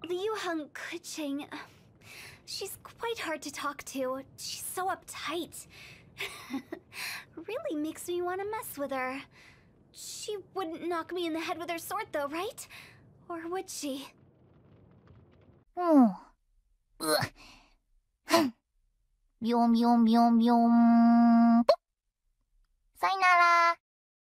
Liyue Qixing. She's quite hard to talk to. She's so uptight. Really makes me want to mess with her. She wouldn't knock me in the head with her sword though, right? Or would she? Meow meow meow meow. さよな